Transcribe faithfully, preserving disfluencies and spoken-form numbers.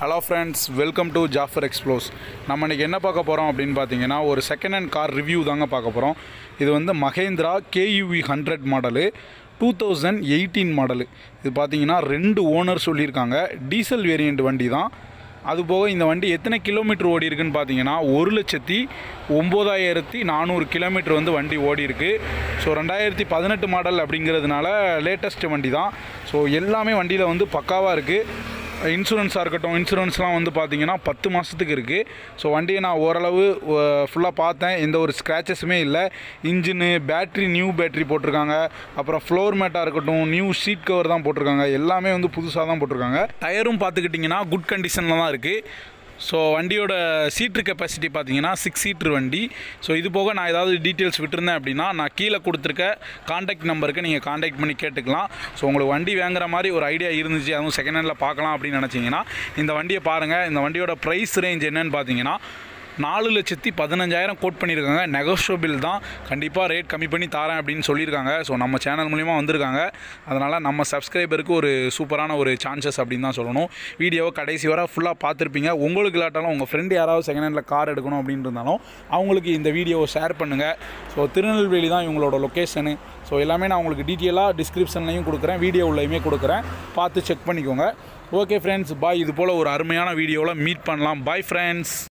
Hello friends, welcome to Jaffer Explores. நம்ம இன்னைக்கு என்ன பார்க்க போறோம் அப்படினு பாத்தீங்கன்னா ஒரு செகண்ட் ஹேண்ட் கார் ரிவ்யூ தாங்க பார்க்க போறோம். இது வந்து Mahindra Kuv one hundred model twenty eighteen model. இது பாத்தீங்கன்னா ரெண்டு ஓனர் சொல்லிருக்காங்க. டீசல் வேரியன்ட் வண்டி தான். அதுபோக இந்த வண்டி எத்தனை கிலோமீட்டர் ஓடி இருக்குன்னு பாத்தீங்கன்னா ஒரு லட்சத்து ஒன்பதாயிரத்து நானூறு கிலோமீட்டர் வந்து வண்டி ஓடி இருக்கு. ஸோ ரெண்டாயிரத்து பதினெட்டு மாடல் அப்படிங்கிறதுனால லேட்டஸ்ட் வண்டி தான். ஸோ எல்லாமே வண்டியில் வந்து பக்காவாக இருக்குது. இன்சூரன்ஸாக இருக்கட்டும், இன்சூரன்ஸ்லாம் வந்து பார்த்தீங்கன்னா பத்து மாதத்துக்கு இருக்குது. ஸோ வண்டியை நான் ஓரளவு ஃபுல்லாக பார்த்தேன், எந்த ஒரு ஸ்க்ராச்சஸுமே இல்லை. இன்ஜினு, பேட்ரி நியூ பேட்ரி போட்டிருக்காங்க. அப்புறம் ஃப்ளோர் மேட்டாக இருக்கட்டும், நியூ சீட் கவர் தான் போட்டிருக்காங்க. எல்லாமே வந்து புதுசாக தான் போட்டிருக்காங்க. டயரும் பார்த்துக்கிட்டிங்கன்னா குட் கண்டிஷனில் தான் இருக்குது. ஸோ வண்டியோட சீட்ரு கெப்பாசிட்டி பார்த்தீங்கன்னா சிக்ஸ் சீட்ரு வண்டி. ஸோ இது போக நான் ஏதாவது டீட்டெயில்ஸ் விட்டுருந்தேன் அப்படின்னா நான் கீழே கொடுத்துருக்க காண்டாக்ட் நம்பருக்கு நீங்கள் காண்டாக்ட் பண்ணி கேட்டுக்கலாம். ஸோ உங்களுக்கு வண்டி வாங்குற மாதிரி ஒரு ஐடியா இருந்துச்சு, அதுவும் செகண்ட் ஹேண்டில் பார்க்கலாம் அப்படின்னு நினச்சிங்கன்னா இந்த வண்டியை பாருங்கள். இந்த வண்டியோட ப்ரைஸ் ரேஞ்ச் என்னன்னு பார்த்தீங்கன்னா நாலு லட்சத்தி பதினஞ்சாயிரம் கோட் பண்ணியிருக்காங்க. நெகோஷியபிள் தான், கண்டிப்பாக ரேட் கம்மி பண்ணி தரேன் அப்படின்னு சொல்லியிருக்காங்க. ஸோ நம்ம சேனல் மூலிமா வந்திருக்காங்க. அதனால் நம்ம சப்ஸ்கிரைபருக்கு ஒரு சூப்பரான ஒரு சான்சஸ் அப்படின்னு தான் சொல்லணும். வீடியோவை கடைசி வரை ஃபுல்லாக பார்த்துருப்பீங்க. உங்களுக்கு இல்லாட்டாலும் உங்கள் ஃப்ரெண்டு யாராவது செகண்ட் ஹேண்டில் கார் எடுக்கணும் அப்படின்னு இருந்தாலும் அவங்களுக்கு இந்த வீடியோவை ஷேர் பண்ணுங்கள். ஸோ திருநெல்வேலி தான் இவங்களோட லொக்கேஷனு. ஸோ எல்லாமே நான் உங்களுக்கு டீட்டெயிலாக டிஸ்கிரிப்ஷன்லையும் கொடுக்குறேன், வீடியோ உள்ளேயுமே கொடுக்குறேன், பார்த்து செக் பண்ணிக்கோங்க. Okay friends, bye. இது போல் ஒரு அருமையான வீடியோவில் மீட் பண்ணலாம். Bye friends.